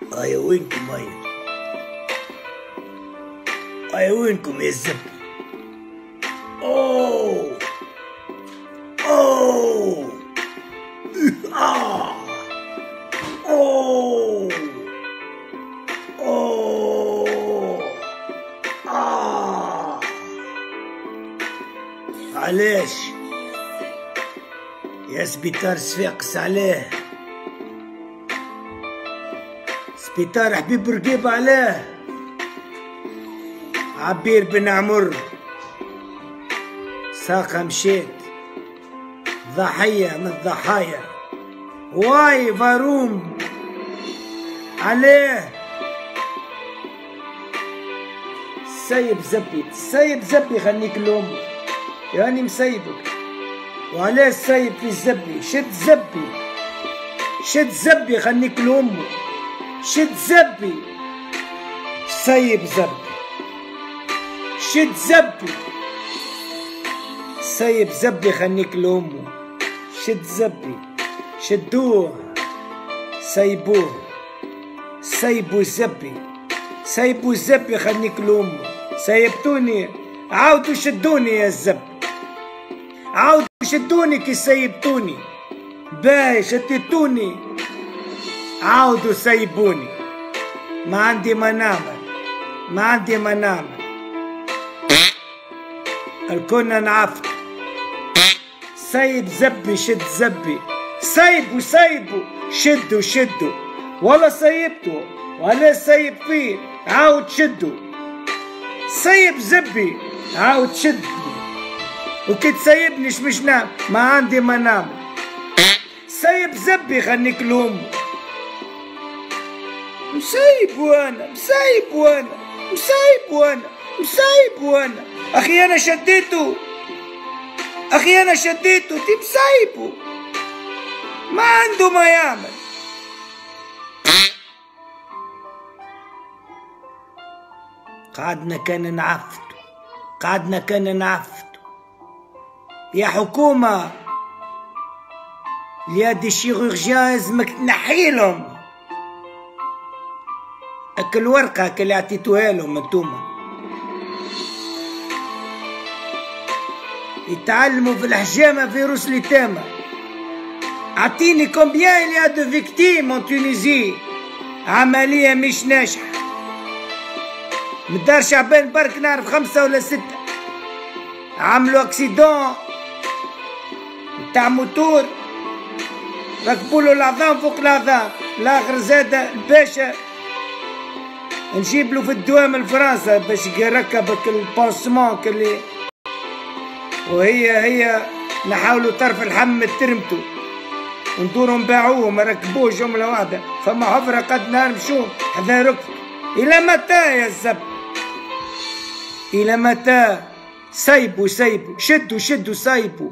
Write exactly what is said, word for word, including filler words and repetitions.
هيا وينكم هيا هيا وينكم يا الزبي؟ اوه اوه آه اوه اوه آه علاش يا سبيطار صفاقس؟ علاه سبيطار حبيب رقيب؟ علاه عبير بن عمر ساقة مشيت ضحية من الضحايا واي فاروم؟ عليه سيب زبي سيب زبي خليك لأمك يعني مسيبك. وعليه سيب في الزبي؟ شد زبي شد زبي خليك لأمك شد زبي سيب زبي شد زبي سيب زبي خليك لأمه شد زبي شدوه سيبوه سيبوا الزبي سيبوا الزبي خليك لأمه. سيبتوني عاودوا شدوني يا الزبي عاودوا شدوني كي سيبتوني باي شتتوني عاودوا سيبوني. ما عندي منامل ما عندي منامل الكنا نعفت. سيب زبي شد زبي سيبوا سيبوا شدوا شدوا والله سيبتوا ولا سيب فيه عاود شدوا سيب زبي عاود شدني وكي تسيبني مش نام ما عندي منام. سيب زبي خليك لوم مسيب وانا مسيب وانا مسيب وانا مسيب وانا اخي انا شديته اخي انا شديته تي مسيبه ما عنده ما يعمل. قعدنا كان نعفتو قعدنا كان نعفتو يا حكومة اليد الشيروجيان لازمك تنحيلهم اك الورقة اللي عطيتوها لهم انتوما يتعلموا في الحجامة في روس اليتامى. اعطيني كومبيان il y a de victimes en Tunisie. عملية مش ناجحة من دار شعبان برك نعرف خمسة ولا ستة عملوا اكسيدون تاع موتور ركبولو العظام فوق العظام. الاخر زاد الباشا نجيب له في الدوام لفرنسا باش يركبك البونسمون اللي وهي هي نحاولوا طرف الحم ترمتو وندوروا نباعوه ما ركبوه جمله واحده. فما حفره قد نهار مشوم حذا ركب. الى متى يا الزب الى متى؟ سيبوا سيبوا شدوا شدوا سيبوا.